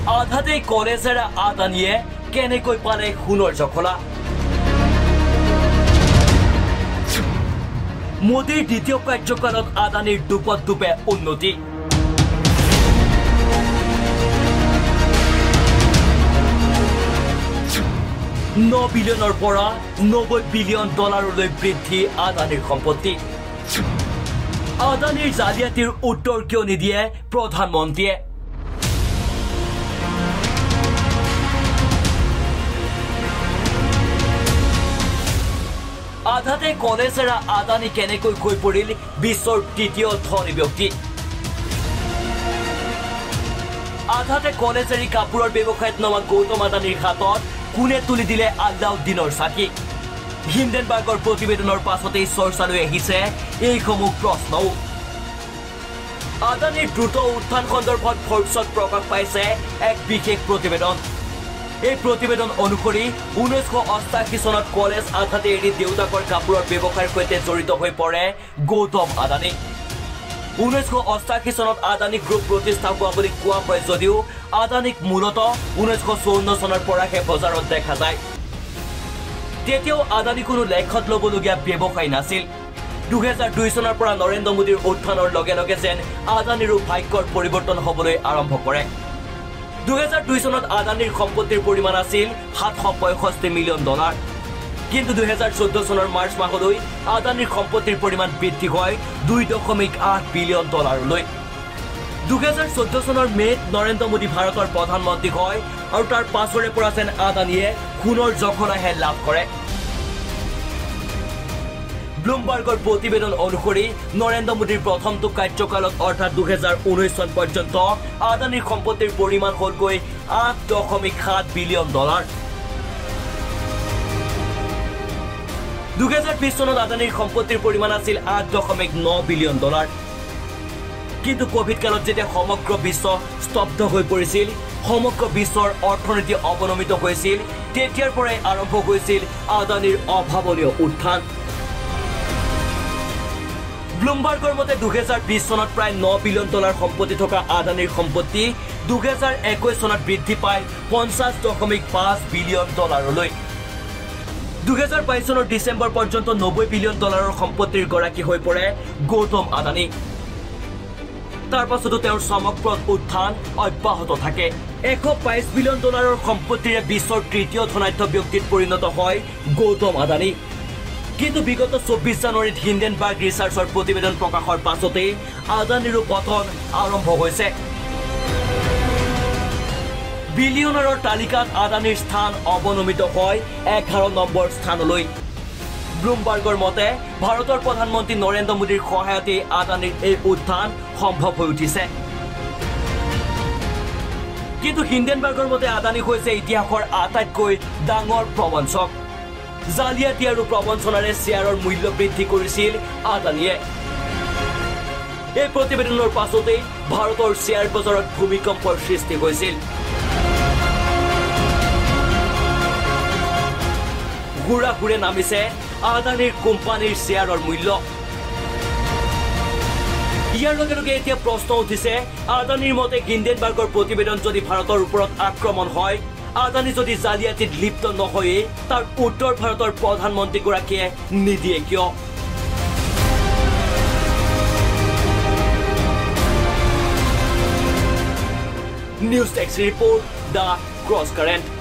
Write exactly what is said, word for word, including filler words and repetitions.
আধাতে কলেজেৰা আদানীয়ে কেনেকৈ পালে সোণৰ জখলা মোদীৰ দ্বিতীয় কাৰ্যকালত আদানীৰ দুপত দুপে উন্নতি ন বিলিয়নৰ পৰা নব্বৈ বিলিয়ন ডলাৰলৈ বৃদ্ধি আদানীৰ সম্পত্তি আদানীৰ জালিয়াতিৰ উত্তৰ কিয় নিদিয়ে প্ৰধানমন্ত্ৰীয়ে আধাতে কলেজেৰা আদানী কেনেকৈ হৈ পৰিল বিশ্বৰ তৃতীয় ধনী ব্যক্তি আধাতে কলেজেৰি কাপোৰৰ ব্যৱসায়ত নমা গৌতম আদানীৰ হাতত কোনে তুলি দিলে আলাউদ্দিনৰ চাকি হিন্ডেনবাৰ্গৰ প্ৰতিবেদনৰ পাছতেই চৰ্চালৈ আহিছে এইসমূহ প্ৰশ্নও আদানীৰ দ্ৰুত উত্থান সন্দৰ্ভত ফৰ্বছত প্ৰকাশ পাইছে এক বিশেষ প্ৰতিবেদন এই প্ৰতিবেদন অনুসৰি ঊনৈছশ অষ্টাশী চনত কলেজ আধাতে এৰি দেউতাকৰ কাপোৰৰ ব্যৱসায়ৰ সৈতে জড়িত হৈ পৰে গৌতম আদানী ঊনৈছশ অষ্টাশী চনত আদানী গ্ৰুপ প্ৰতিষ্ঠা হোৱা বুলি কোৱা হয় যদিও আদানীক মূলতঃ ঊনৈছশ চৌৱন্ন চনৰ পৰাহে বজাৰত দেখা যায় তেতিয়াও আদানী কোনো লেখত ল'বলগীয়া ব্যৱসায় নাছিল দুহেজাৰ দুই চনৰ পৰা নৰেন্দ্ৰ মোদীৰ উত্থানৰ লগে লগে যেন আদানীৰো ভাগ্যৰ পৰিৱৰ্তন হ'বলৈ আৰম্ভ কৰে দুহেজাৰ দুই চনত আদানীৰ সম্পত্তিৰ পৰিমাণ আছিল সাতশ পঁয়ষষ্ঠি মিলিয়ন ডলাৰ কিন্তু দুহেজাৰ চৈধ্য চনৰ মাৰ্চ মাহলৈ আদানীৰ সম্পত্তিৰ পৰিমাণ বৃদ্ধি হয় দুই দশমিক আঠ বিলিয়ন ডলাৰলৈ দুহেজাৰ চৈধ্য চনৰ মে'ত নৰেন্দ্ৰ মোদী ভাৰতৰ প্ৰধানমন্ত্ৰী হয় আৰু তাৰ পাছৰে পৰা যেন আদানীয়ে সোণৰ জখলাহে লাভ কৰে ব্লুমবাৰ্গৰ প্ৰতিবেদন অনুসৰি নৰেন্দ্ৰ মোদীৰ প্ৰথমটো কাৰ্যকালত অৰ্থাৎ দুহেজাৰ ঊনৈছ চন পৰ্যন্ত আদানীৰ সম্পত্তিৰ পৰিমাণ হ'লগৈ আঠ দশমিক সাত বিলিয়ন ডলাৰ দুহেজাৰ বিশ চনত আদানীৰ সম্পত্তিৰ পৰিমাণ আছিল আঠ দশমিক ন বিলিয়ন ডলাৰ কিন্তু কোভিড কালত যেতিয়া সমগ্ৰ বিশ্ব স্তব্ধ হৈ পৰিছিল সমগ্ৰ বিশ্বৰ অৰ্থনীতি অৱনমিত হৈছিল তেতিয়াৰ পৰাই আৰম্ভ হৈছিল আদানীৰ অভাৱনীয় উত্থান ব্লুমবাৰ্গৰ মতে দুহেজাৰ বিশ চনত প্ৰায় ন বিলিয়ন ডলাৰ সম্পত্তি থকা আদানীৰ সম্পত্তি দুহেজাৰ একৈশ চনত বৃদ্ধি পায় পঞ্চাছ দশমিক পাঁচ বিলিয়ন ডলাৰলৈ দুহেজাৰ বাইশ চনৰ ডিচেম্বৰ পৰ্যন্ত নব্বৈ বিলিয়ন ডলাৰৰ সম্পত্তিৰ গৰাকী হৈ পৰে গৌতম আদানী তাৰ পাছতো তেওঁৰ চমকপ্ৰদ উত্থান অব্যাহত থাকে এশ বাইশ বিলিয়ন ডলাৰৰ সম্পত্তিৰে বিশ্বৰ তৃতীয় ধনাঢ্য ব্যক্তিত পৰিণত হয় গৌতম আদানী কিন্তু বিগত চৌব্বিছ জানুৱাৰীত হিন্ডেনবাৰ্গ ৰিচাৰ্চৰ প্ৰতিবেদন প্ৰকাশৰ পাছতেই আদানীৰো পতন আৰম্ভ হৈছে বিলিয়নাৰৰ তালিকাত আদানীৰ স্থান অৱনমিত হয় এঘাৰ নম্বৰ স্থানলৈ ব্লুমবাৰ্গৰ মতে ভাৰতৰ প্ৰধানমন্ত্ৰী নৰেন্দ্ৰ মোদীৰ সহায়তে আদানীৰ এই উত্থান সম্ভৱ হৈ উঠিছে কিন্তু হিন্ডেনবাৰ্গৰ মতে আদানী হৈছে ইতিহাসৰ আটাইতকৈ ডাঙৰ প্ৰবঞ্চক জালিয়াতি আৰু প্ৰবঞ্চনাৰে শ্বেয়াৰৰ মূল্য বৃদ্ধি কৰিছিল আদানীয়ে এই প্ৰতিবেদনৰ পাছতেই ভাৰতৰ শ্বেয়াৰ বজাৰত ভূমিকম্পৰ সৃষ্টি হৈছিল ঘূৰা ঘূৰে নামিছে আদানীৰ কোম্পানীৰ শ্বেয়াৰৰ মূল্য ইয়াৰ লগে লগে এতিয়া প্ৰশ্ন উঠিছে আদানীৰ মতে হিন্ডেনবাৰ্গৰ প্ৰতিবেদন যদি ভাৰতৰ ওপৰত আক্ৰমণ হয় আদানী যদি জালিয়াতিত লিপ্ত নহয়ে তাৰ উত্তৰ ভাৰতৰ প্ৰধানমন্ত্ৰীগৰাকীয়ে নিদিয়ে কিয় নিউজ টেক্স ৰিপৰ্ট দ্য ক্ৰছ কাৰেণ্ট